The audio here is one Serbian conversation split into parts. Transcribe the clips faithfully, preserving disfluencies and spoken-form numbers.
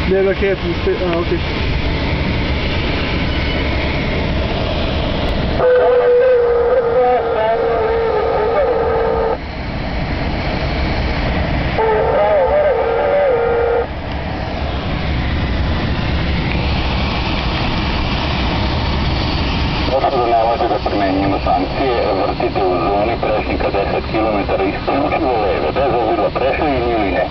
Nema ketu, a okej. Gospodo, nemojte da primenjujemo sankcije, vrtite u zoni prešnika deset kilometara isključivo leve, bez obzira prešli ili ne.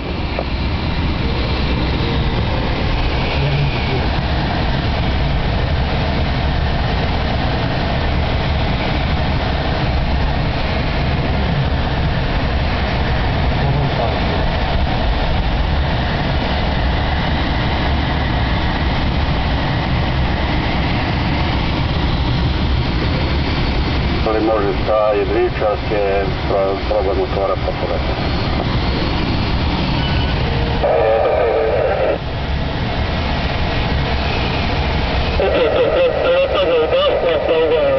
Ali može sa jedričarske proba motora pa povedati.